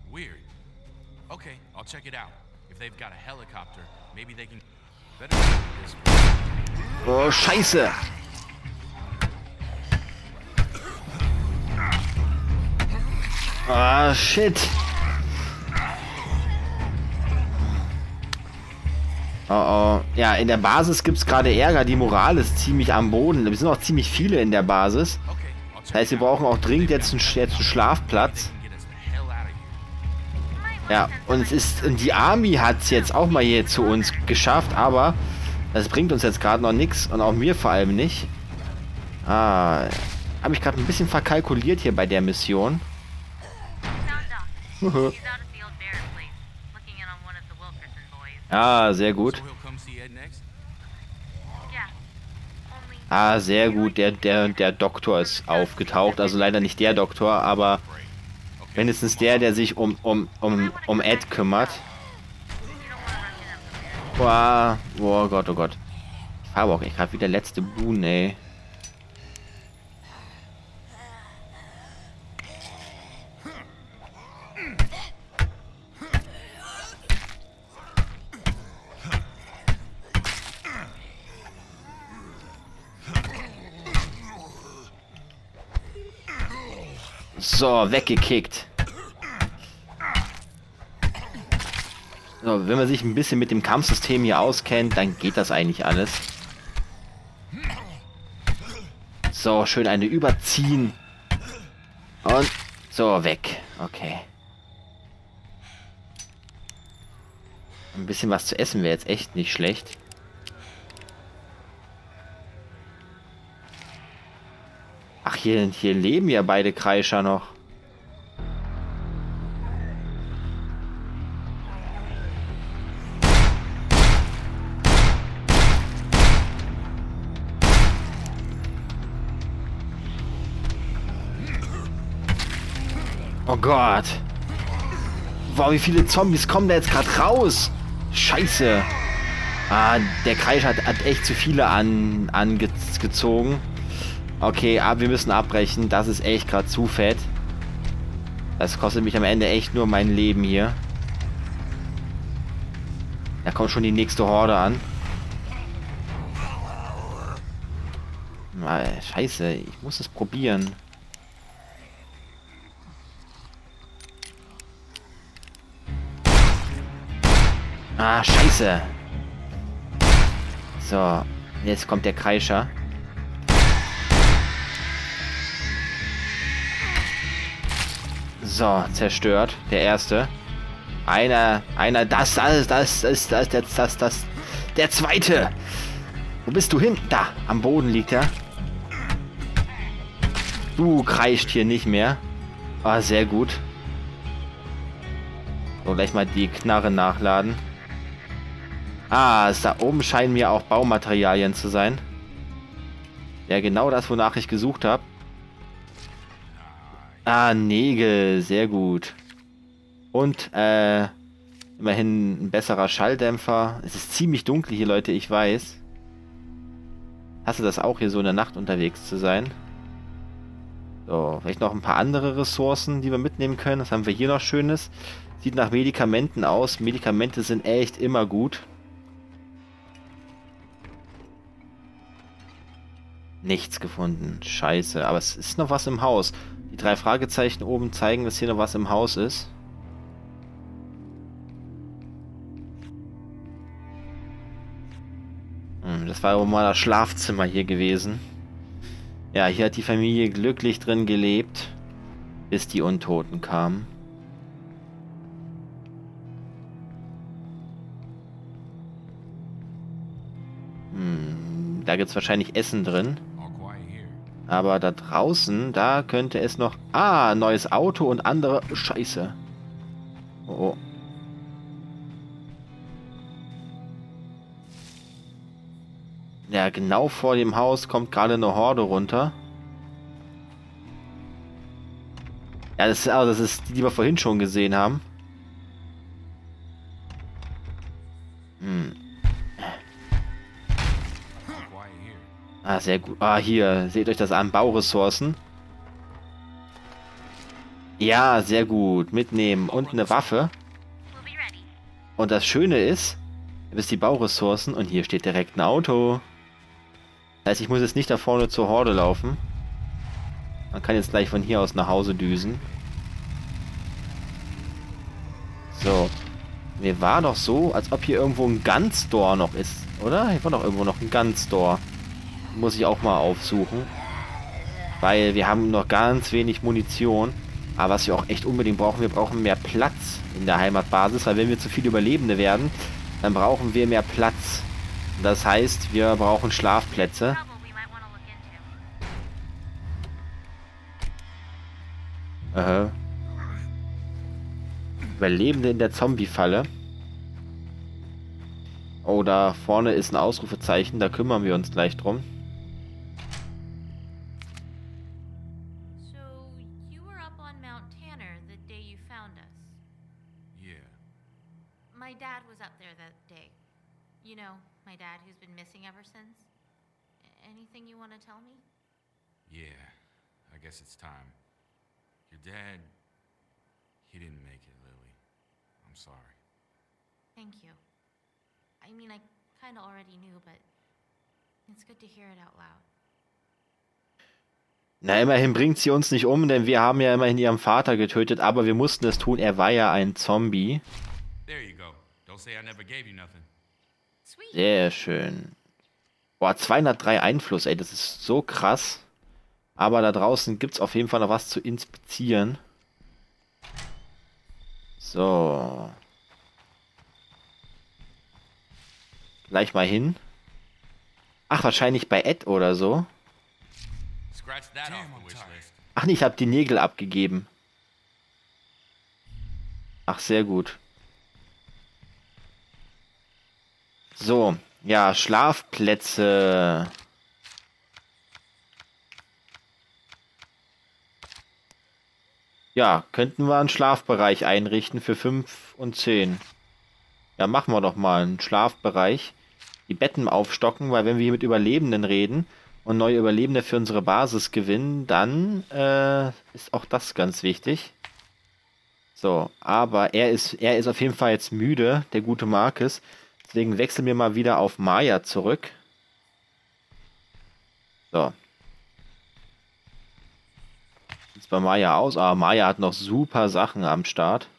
Weird. Okay, I'll check it out. If they've got a helicopter, maybe they can better this. Oh, Scheiße. Ah, shit. Oh, oh. Ja, in der Basis gibt es gerade Ärger. Die Moral ist ziemlich am Boden. Wir sind auch ziemlich viele in der Basis. Das heißt, wir brauchen auch dringend jetzt einen Schlafplatz. Ja, und die Army hat es jetzt auch mal hier zu uns geschafft, aber das bringt uns jetzt gerade noch nichts und auch mir vor allem nicht. Habe ich gerade ein bisschen verkalkuliert hier bei der Mission. Ah, sehr gut. Ah, sehr gut. Der Doktor ist aufgetaucht. Also leider nicht der Doktor, aber wenigstens der sich um Ed kümmert. Boah, oh Gott, oh Gott. Ich habe auch echt gerade wieder letzte Boon, ey. So, weggekickt. So, wenn man sich ein bisschen mit dem Kampfsystem hier auskennt, dann geht das eigentlich alles. So, schön eine überziehen. Und so, weg. Okay. Ein bisschen was zu essen wäre jetzt echt nicht schlecht. Ach, hier leben ja beide Kreischer noch. Oh Gott. Wow, wie viele Zombies kommen da jetzt gerade raus? Scheiße. Ah, der Kreischer hat echt zu viele angezogen. Okay, aber wir müssen abbrechen. Das ist echt gerade zu fett. Das kostet mich am Ende echt nur mein Leben hier. Da kommt schon die nächste Horde an. Scheiße, ich muss es probieren. Ah, scheiße. So, jetzt kommt der Kreischer. So, zerstört. Der erste. Der zweite. Wo bist du hin? Da, am Boden liegt er. Du kreischt hier nicht mehr. Ah, sehr gut. So, gleich mal die Knarre nachladen. Ah, da oben scheinen mir auch Baumaterialien zu sein. Ja, genau das, wonach ich gesucht habe. Ah, Nägel, sehr gut. Und, immerhin ein besserer Schalldämpfer. Es ist ziemlich dunkel hier, Leute, ich weiß. Hast du das auch, hier so in der Nacht unterwegs zu sein? So, vielleicht noch ein paar andere Ressourcen, die wir mitnehmen können. Was haben wir hier noch Schönes? Sieht nach Medikamenten aus. Medikamente sind echt immer gut. Nichts gefunden. Scheiße. Aber es ist noch was im Haus. Die 3 Fragezeichen oben zeigen, dass hier noch was im Haus ist. Das war wohl mal das Schlafzimmer hier gewesen. Ja, hier hat die Familie glücklich drin gelebt, bis die Untoten kamen. Da gibt es wahrscheinlich Essen drin. Aber da draußen, da könnte es noch... Ah, neues Auto und andere... Scheiße. Oh, oh. Ja, genau vor dem Haus kommt gerade eine Horde runter. Ja, das ist die, die wir vorhin schon gesehen haben. Ah, sehr gut. Ah, hier, seht euch das an. Bauressourcen. Ja, sehr gut. Mitnehmen und eine Waffe. We'll be ready. Und das Schöne ist, ihr wisst die Bauressourcen und hier steht direkt ein Auto. Das heißt, ich muss jetzt nicht da vorne zur Horde laufen. Man kann jetzt gleich von hier aus nach Hause düsen. So. Mir war doch so, als ob hier irgendwo ein Gun-Store noch ist, oder? Hier war doch irgendwo noch ein Gun-Store. Muss ich auch mal aufsuchen. Weil wir haben noch ganz wenig Munition. Aber was wir auch echt unbedingt brauchen, wir brauchen mehr Platz in der Heimatbasis. Weil wenn wir zu viele Überlebende werden, dann brauchen wir mehr Platz. Das heißt, wir brauchen Schlafplätze. Trouble we might want to look into. Aha. Überlebende in der Zombie-Falle. Oh, da vorne ist ein Ausrufezeichen. Da kümmern wir uns gleich drum. So, you were up on Mount Tanner the day you found us. Yeah. My dad was up there that day. You know, my dad who's been missing ever since. Anything you want to tell me? Yeah. I guess it's time. Your dad, he didn't make it, Lily. I'm sorry. Thank you. I mean, I kind of already knew, but it's good to hear it out loud. Na, immerhin bringt sie uns nicht um, denn wir haben ja immerhin ihren Vater getötet, aber wir mussten es tun. Er war ja ein Zombie. There you go. Don't say I never gave you nothing. Sweet. Sehr schön. Boah, 203 Einfluss, ey, das ist so krass. Aber da draußen gibt es auf jeden Fall noch was zu inspizieren. So. Gleich mal hin. Ach, wahrscheinlich bei Ed oder so. Scratch that off the wish list. Ach nee, ich habe die Nägel abgegeben. Ach, sehr gut. So, ja, Schlafplätze. Ja, könnten wir einen Schlafbereich einrichten für 5 und 10. Ja, machen wir doch mal einen Schlafbereich. Die Betten aufstocken, weil wenn wir hier mit Überlebenden reden und neue Überlebende für unsere Basis gewinnen, dann ist auch das ganz wichtig. So, aber er ist auf jeden Fall jetzt müde, der gute Marcus. Deswegen wechseln wir mal wieder auf Maya zurück. So. Sieht's bei Maya aus? Aber Maya hat noch super Sachen am Start.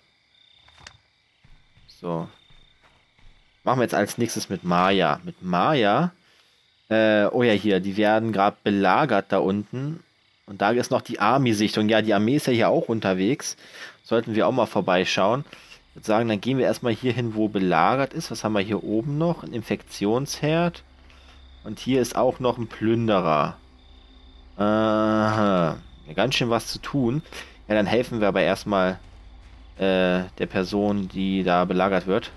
So. Machen wir jetzt als nächstes mit Maya. Mit Maya. Oh ja, hier. Die werden gerade belagert da unten. Und da ist noch die Army-Sichtung. Ja, die Armee ist ja hier auch unterwegs. Sollten wir auch mal vorbeischauen. Ich würde sagen, dann gehen wir erstmal hier hin, wo belagert ist. Was haben wir hier oben noch? Ein Infektionsherd. Und hier ist auch noch ein Plünderer. Aha. Ja, ganz schön was zu tun. Ja, dann helfen wir aber erstmal der Person, die da belagert wird.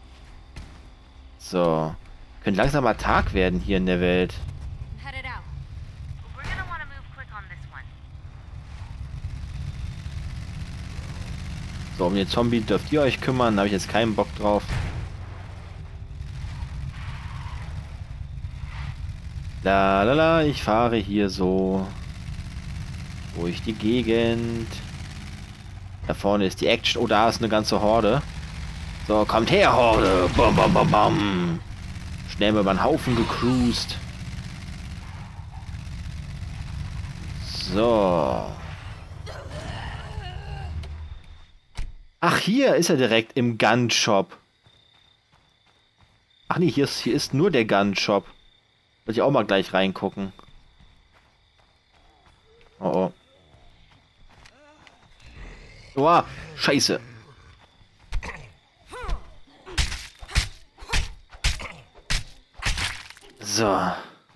So. Könnte langsam mal Tag werden hier in der Welt. I'm headed out. We're gonna want to move quick on this one. So, um den Zombie dürft ihr euch kümmern. Da habe ich jetzt keinen Bock drauf. La la la, ich fahre hier so durch die Gegend. Da vorne ist die Action. Oh, da ist eine ganze Horde. So, kommt her, Horde. Bam, bam, bam, bam. Schnell mal über den Haufen gecruised. So. Ach, hier ist er direkt im Gun-Shop. Ach nee, hier ist nur der Gun-Shop. Will ich auch mal gleich reingucken. Oh, oh. Boah, scheiße. So.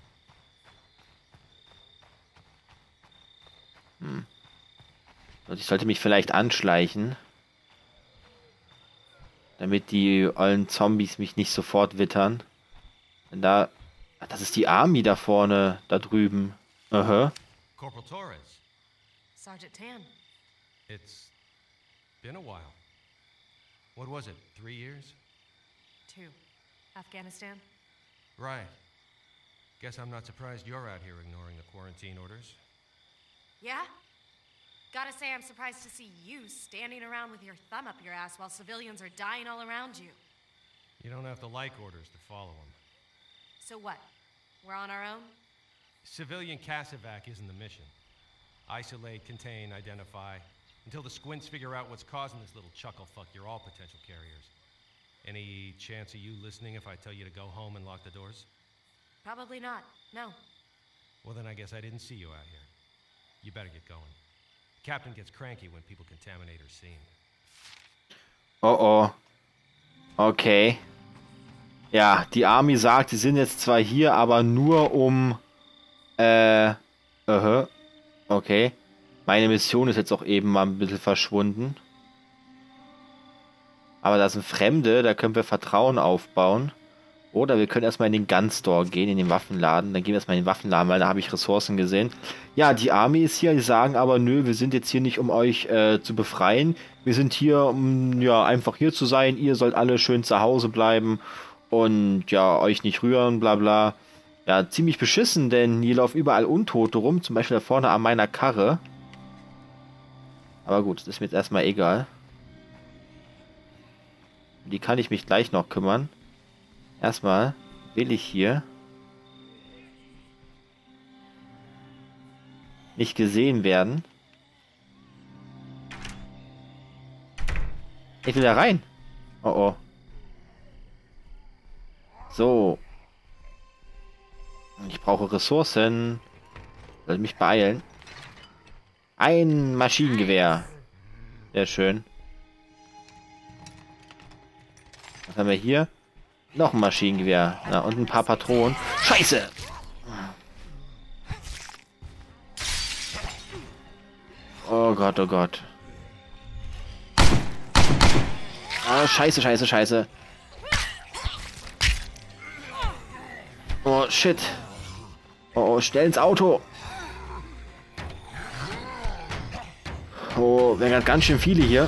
Und ich sollte mich vielleicht anschleichen. Damit die ollen Zombies mich nicht sofort wittern. Denn da... Das ist die Army da vorne, da drüben. Aha. Corporal Torres, Sergeant Tan. it's been a while. What was it, 3 years? 2. Afghanistan. Right. Guess I'm not surprised you're out here ignoring the quarantine orders. Yeah? Gotta say, I'm surprised to see you standing around with your thumb up your ass while civilians are dying all around you. You don't have to like orders to follow them. So what? We're on our own? Civilian Casevac isn't the mission. Isolate, contain, identify. Until the squints figure out what's causing this little chuckle fuck, you're all potential carriers. Any chance of you listening if I tell you to go home and lock the doors? Probably not. No. Well, then I guess I didn't see you out here. You better get going. Captain gets cranky when people contaminate her scene. Oh oh. Okay. Ja, die Army sagt, sie sind jetzt zwar hier, aber nur um... Okay. Meine Mission ist jetzt auch eben mal ein bisschen verschwunden. Aber da sind Fremde, da können wir Vertrauen aufbauen. Oder wir können erstmal in den Gun Store gehen, in den Waffenladen. Dann gehen wir erstmal in den Waffenladen, weil da habe ich Ressourcen gesehen. Ja, die Army ist hier, die sagen aber, nö, wir sind jetzt hier nicht, um euch zu befreien. Wir sind hier, um ja einfach hier zu sein. Ihr sollt alle schön zu Hause bleiben und ja, euch nicht rühren, bla bla. Ja, ziemlich beschissen, denn hier laufen überall Untote rum. Zum Beispiel da vorne an meiner Karre. Aber gut, das ist mir jetzt erstmal egal. Die kann ich mich gleich noch kümmern. Erstmal will ich hier nicht gesehen werden. Ich will da rein. Oh oh. So. Ich brauche Ressourcen. Soll mich beeilen. Ein Maschinengewehr. Sehr schön. Was haben wir hier? Noch ein Maschinengewehr. Ja, und ein paar Patronen. Scheiße! Oh Gott, oh Gott. Ah, scheiße, scheiße, scheiße. Oh, shit. Oh, schnell ins Auto. Oh, wir haben ganz schön viele hier.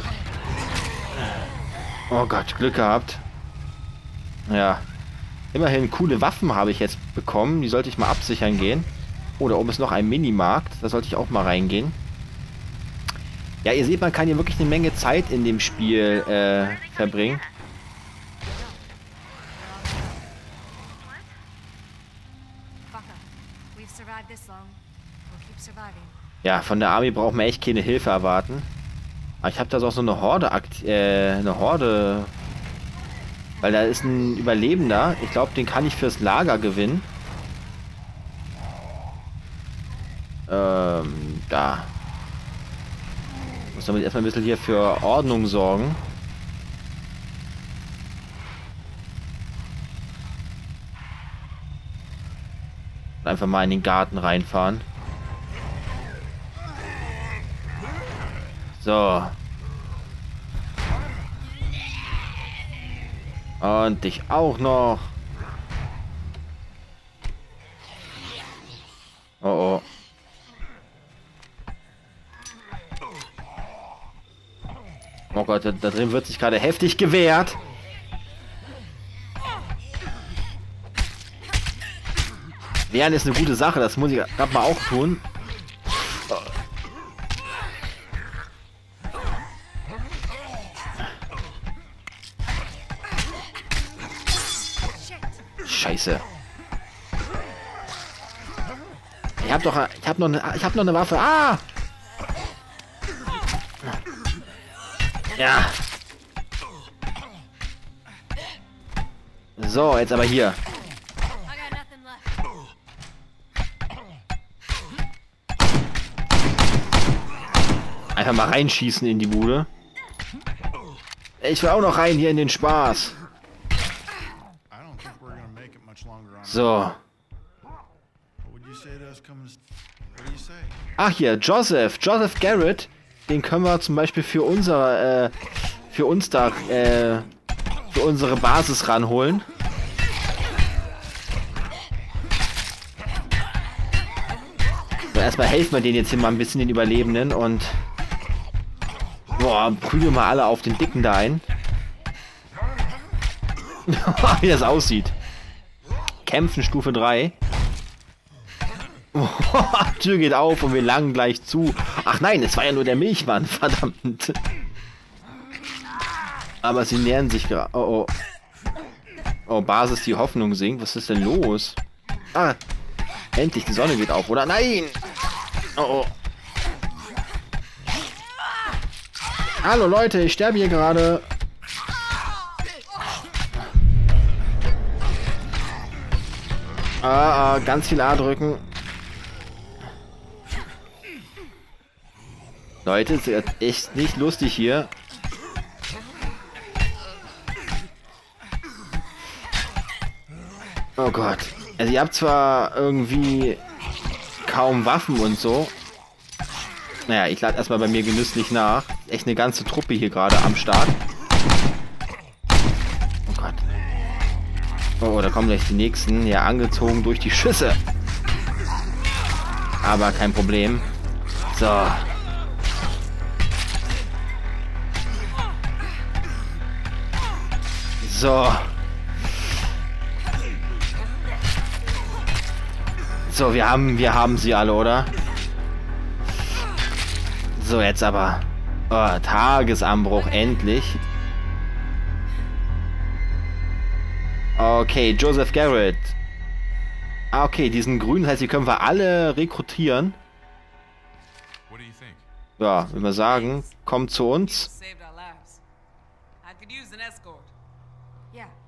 Oh Gott, Glück gehabt. Ja. Immerhin coole Waffen habe ich jetzt bekommen. Die sollte ich mal absichern gehen. Oh, da oben ist noch ein Minimarkt. Da sollte ich auch mal reingehen. Ja, ihr seht, man kann hier wirklich eine Menge Zeit in dem Spiel verbringen. Ja, von der Army braucht man echt keine Hilfe erwarten. Aber ich habe da auch so eine Horde, weil da ist ein Überlebender. Ich glaube, den kann ich fürs Lager gewinnen. Da. Muss damit erstmal ein bisschen hier für Ordnung sorgen. Einfach mal in den Garten reinfahren. So. Und dich auch noch. Oh oh. Oh Gott, da drin wird sich gerade heftig gewehrt. Wehren ist eine gute Sache, das muss ich gerade mal auch tun. Scheiße. Ich hab noch eine Waffe. Ah! Ja. So, jetzt aber hier. Einfach mal reinschießen in die Bude. Ich will auch noch rein hier in den Spaß. So. Ach hier, Joseph Garrett. Den können wir zum Beispiel für unsere Basis ranholen. So, erstmal helfen wir denen jetzt hier mal ein bisschen, den Überlebenden, und boah, prügeln wir alle auf den Dicken da ein. Wie das aussieht. Kämpfen Stufe 3. Tür geht auf und wir langen gleich zu. Ach nein, es war ja nur der Milchmann, verdammt. Aber sie nähern sich gerade. Oh, oh. Oh, Basis, die Hoffnung sinkt. Was ist denn los? Ah, endlich, die Sonne geht auf, oder? Nein! Oh, oh. Hallo Leute, ich sterbe hier gerade. Ganz viel A drücken. Leute, es ist echt nicht lustig hier. Oh Gott. Also ihr habt zwar irgendwie kaum Waffen und so. Naja, ich lade erstmal bei mir genüsslich nach. Echt eine ganze Truppe hier gerade am Start. Oh Gott. Oh, da kommen gleich die nächsten. Ja, angezogen durch die Schüsse. Aber kein Problem. So. So. So, wir haben sie alle, oder? So, jetzt aber. Oh, Tagesanbruch, endlich. Okay, Joseph Garrett. Ah, okay, diesen grünen, das heißt, die können wir alle rekrutieren. What do you think? Ja, wenn wir sagen, kommt zu uns. Saved our lives. I could use an escort. Yeah,